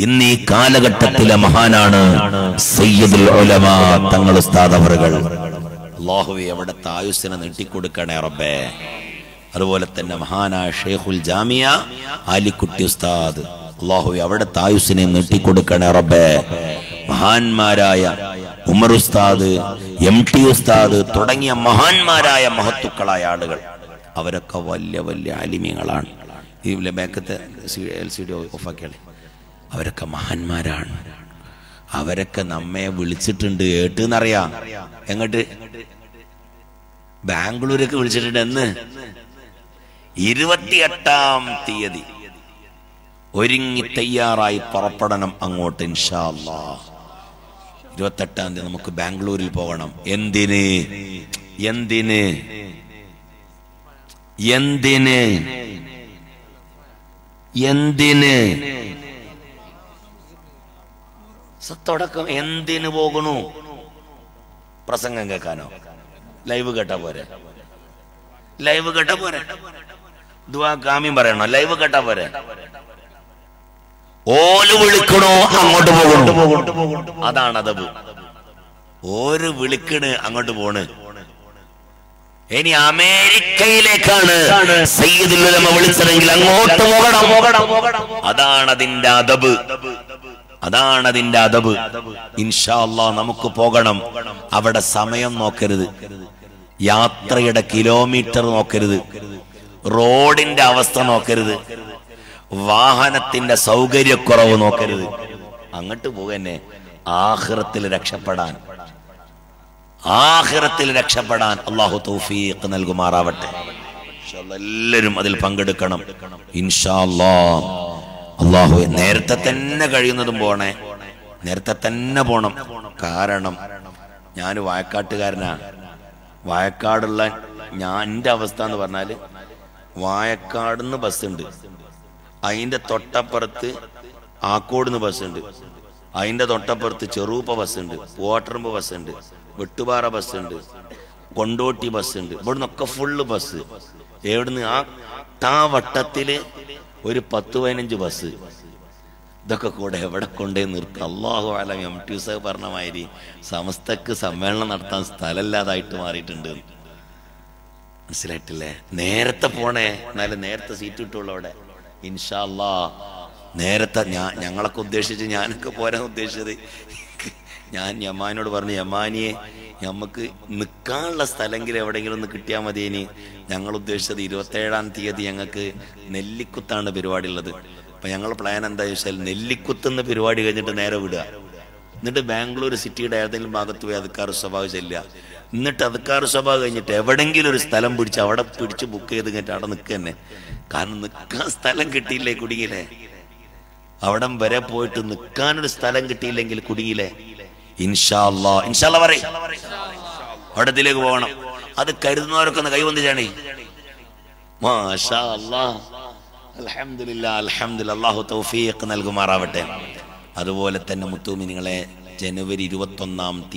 ഇന്ന് ഈ കാലഘട്ടത്തിലെ മഹാനാണ് സയ്യിദുൽ ഉലമാ തങ്ങൾ ഉസ്താദ് അവറുകൾ. അല്ലാഹുവേ അവിടുത്തെ ആയുസ്സിനെ നീട്ടിക്കൊടുക്കണേ റബ്ബേ. അതുപോലെ തന്നെ മഹാനായ ഷെയ്ഖുൽ ജാമിയ ആലിക്കുട്ടി ഉസ്താദ്, അല്ലാഹുവേ അവിടുത്തെ ആയുസ്സിനെ നീട്ടിക്കൊടുക്കണേ റബ്ബേ. മഹാന്മാരായ ഉമർ ഉസ്താദ്, MT ഉസ്താദ് തുടങ്ങിയ മഹാന്മാരായ മഹത്തുക്കളായ ആളുകൾ, അവരൊക്കെ വലിയ വലിയ ആലിമീങ്ങളാണ്. ഈ ബാക്കത്തെ LCD ഓഫാക്കിയാളെ, അവരൊക്കെ മഹാന്മാരാണ്. അവരൊക്കെ നമ്മെ വിളിച്ചിട്ടുണ്ട് ഏട്ടെന്നറിയാം. എങ്ങോട്ട്? ബാംഗ്ലൂരൊക്കെ വിളിച്ചിട്ടുണ്ട്. എന്ന് 28-ാം തീയതി ഒരുങ്ങി തയ്യാറായി പുറപ്പെടണം അങ്ങോട്ട് ഇൻഷാ അല്ലാഹ്. 28-ാം തീയതി നമുക്ക് ബാംഗ്ലൂരിൽ പോകണം. എന്തിന് എന്തിന് എന്തിന് എന്തിന് സത്തോടക്കം എന്തിന് പോകണു? പ്രസംഗം കേൾക്കാനോ? ലൈവ് കേട്ടാ പോരെ? ലൈവ് കേട്ടാ പോരെ? ദുആ കാമ്യം പറയണോ? ലൈവ് കേട്ടാ പോരെ? ഓല് വിളിക്കണോ അങ്ങോട്ട് പോകണോ? അതാണ് അദബ്. ഓര് വിളിക്കണ് അങ്ങോട്ട് പോണ്. ഇനി അമേരിക്കയിലേക്കാണ് സയ്യിദുൽ ഉലമ വിളിച്ചതെങ്കിൽ അങ്ങോട്ട് പോകണം. അതാണ് അതിന്റെ അദബ്. അതാണ് അതിന്റെ അദബ്. ഇൻഷാ അല്ലാഹ് നമുക്ക് പോകണം. അവിടെ സമയം നോക്കരുത്, യാത്രയുടെ കിലോമീറ്റർ നോക്കരുത്, റോഡിന്റെ അവസ്ഥ നോക്കരുത്, വാഹനത്തിന്റെ സൗകര്യക്കുറവ് നോക്കരുത്. അങ്ങോട്ട് പോകന്നെ ആഖിറത്തിൽ രക്ഷപ്പെടാൻ. ആഖിറത്തിൽ രക്ഷപ്പെടാൻ അല്ലാഹു തൗഫീഖ് നൽകുമാറാവട്ടെ. എല്ലാവരും അതിൽ പങ്കെടുക്കണം ഇൻഷാ അല്ലാഹ്. അല്ലാഹു നേരത്തെ തന്നെ കഴിയുന്നതും പോണേ, നേരത്തെ തന്നെ പോണം. കാരണം ഞാൻ വായക്കാട്ടുകാരനാ. വായക്കാടുള്ള എൻ്റെ അവസ്ഥ എന്ന് പറഞ്ഞാൽ, വായക്കാടുന്ന് ബസ്സുണ്ട്, അതിൻ്റെ തൊട്ടപ്പുറത്ത് ആക്കോടുന്ന് ബസ്സുണ്ട്, അതിൻ്റെ തൊട്ടപ്പുറത്ത് ചെറുപ്പ ബസ്സുണ്ട്, പോട്ടറുമ്പ് ബസ്സുണ്ട്, വെട്ടുപാറ ബസ്സുണ്ട്, കൊണ്ടോട്ടി ബസ്സുണ്ട്. ഇവിടുന്നൊക്കെ ഫുള്ള് ബസ്. എവിടുന്ന് ആ വട്ടത്തില് ഒരു 10-15 ബസ്. ഇതൊക്കെ കൂടെ എവിടെ കൊണ്ടേ നിർത്തും? അല്ലാഹു അലം. MT സാഹിബ് പറഞ്ഞ മാതിരി സമസ്തക്ക് സമ്മേളനം നടത്താൻ സ്ഥലമില്ലാതായിട്ട് മാറിയിട്ടുണ്ട്. മനസ്സിലായിട്ടില്ലേ? നേരത്തെ പോണേ, എന്നാലും നേരത്തെ സീറ്റ് കിട്ടുള്ളൂ അവിടെ ഇൻഷാ അല്ലാഹ്. നേരത്തെ ഞങ്ങളൊക്കെ ഉദ്ദേശിച്ച്, ഞാനൊക്കെ പോരാൻ ഉദ്ദേശിച്ചത്, ഞാൻ യമാനോട് പറഞ്ഞു, യമാനിയെ നമുക്ക് നിൽക്കാനുള്ള സ്ഥലമെങ്കിലും എവിടെയെങ്കിലും ഒന്ന് കിട്ടിയാൽ മതി. ഇനി ഞങ്ങൾ ഉദ്ദേശിച്ചത് 27-ാം തീയതി ഞങ്ങൾക്ക് നെല്ലിക്കുത്താണ് പരിപാടി ഉള്ളത്. അപ്പം ഞങ്ങൾ പ്ലാൻ എന്താ ചോദിച്ചാൽ, നെല്ലിക്കുത്തുനിന്ന് പരിപാടി കഴിഞ്ഞിട്ട് നേരെ വിടുക, എന്നിട്ട് ബാംഗ്ലൂർ സിറ്റിയുടെ ഏതെങ്കിലും ഭാഗത്ത് പോയി അദ്കാർ സ്വഭാവം ചെല്ലുക, എന്നിട്ട് അദ്കാർ സ്വഭാവം കഴിഞ്ഞിട്ട് എവിടെയെങ്കിലും ഒരു സ്ഥലം പിടിച്ച് അവിടെ പിടിച്ച് ബുക്ക് ചെയ്ത് കഴിഞ്ഞിട്ട് അവിടെ നിൽക്കുക തന്നെ. കാരണം നിൽക്കാൻ സ്ഥലം കിട്ടിയില്ലേ, കുടുങ്ങിയില്ലേ? അവിടം വരെ പോയിട്ട് നിൽക്കാനൊരു സ്ഥലം കിട്ടിയില്ലെങ്കിൽ കുടുങ്ങിയില്ലേ? ഇൻഷാ അല്ലാഹ്. ഇൻഷാ അല്ലാഹ് പറയ്, അവിടത്തിലേക്ക് പോകണം. അത് കരുതുന്നവരൊക്കെ ഒന്ന് കൈവന്നിച്ചാണേ. മാഷാ അല്ലാഹ്, അൽഹംദുലില്ലാ, അൽഹംദുലില്ലാ. അല്ലാഹു തൗഫീഖ് നൽകുമാറാവട്ടെ. അതുപോലെ തന്നെ മുത്തുമിനിങ്ങളെ, ജനുവരി 21-ാം തീയതി